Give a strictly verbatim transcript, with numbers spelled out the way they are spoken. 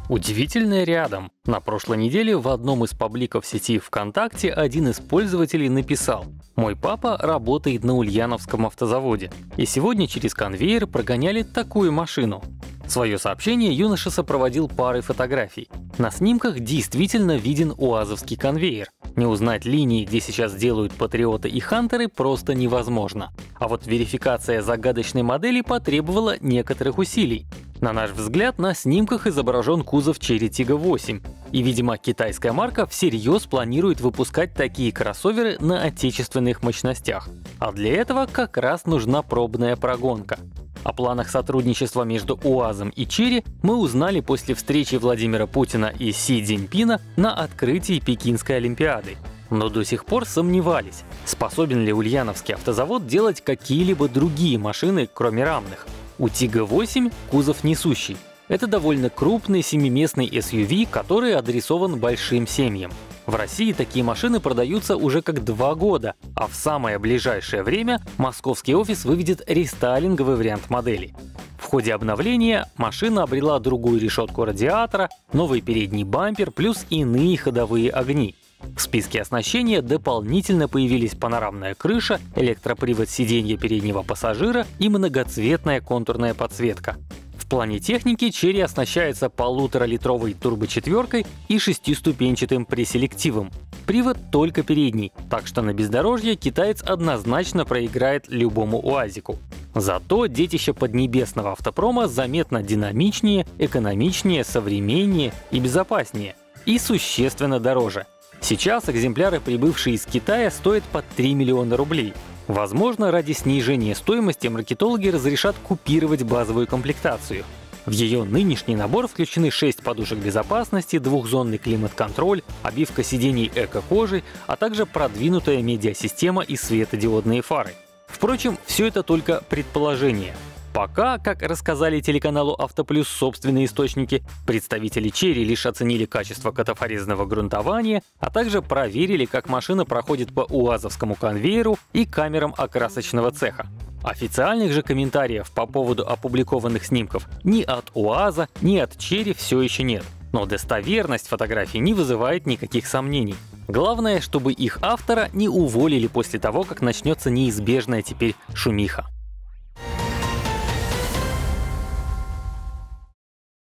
Удивительное рядом. На прошлой неделе в одном из пабликов сети ВКонтакте один из пользователей написал: «Мой папа работает на Ульяновском автозаводе, и сегодня через конвейер прогоняли такую машину». Свое сообщение юноша сопроводил парой фотографий. На снимках действительно виден уазовский конвейер. Не узнать линии, где сейчас делают патриоты и хантеры, просто невозможно. А вот верификация загадочной модели потребовала некоторых усилий. На наш взгляд, на снимках изображен кузов Chery Tiggo восемь. И, видимо, китайская марка всерьез планирует выпускать такие кроссоверы на отечественных мощностях. А для этого как раз нужна пробная прогонка. О планах сотрудничества между УАЗом и Chery мы узнали после встречи Владимира Путина и Си Цзиньпина на открытии Пекинской Олимпиады. Но до сих пор сомневались, способен ли ульяновский автозавод делать какие-либо другие машины, кроме рамных. У Tiggo восемь кузов несущий. Это довольно крупный семиместный эс ю ви, который адресован большим семьям. В России такие машины продаются уже как два года, а в самое ближайшее время московский офис выведет рестайлинговый вариант модели. В ходе обновления машина обрела другую решетку радиатора, новый передний бампер плюс иные ходовые огни. В списке оснащения дополнительно появились панорамная крыша, электропривод сиденья переднего пассажира и многоцветная контурная подсветка. В плане техники Chery оснащается полуторалитровой турбочетверкой и шестиступенчатым преселективом. Привод только передний, так что на бездорожье китаец однозначно проиграет любому УАЗику. Зато детище поднебесного автопрома заметно динамичнее, экономичнее, современнее и безопаснее. И существенно дороже. Сейчас экземпляры, прибывшие из Китая, стоят под три миллиона рублей. Возможно, ради снижения стоимости маркетологи разрешат купировать базовую комплектацию. В ее нынешний набор включены шесть подушек безопасности, двухзонный климат-контроль, обивка сидений эко-кожей, а также продвинутая медиасистема и светодиодные фары. Впрочем, все это только предположение. Пока, как рассказали телеканалу Автоплюс собственные источники, представители Chery лишь оценили качество катафорезного грунтования, а также проверили, как машина проходит по уазовскому конвейеру и камерам окрасочного цеха. Официальных же комментариев по поводу опубликованных снимков ни от УАЗа, ни от Chery все еще нет. Но достоверность фотографий не вызывает никаких сомнений. Главное, чтобы их автора не уволили после того, как начнется неизбежная теперь шумиха.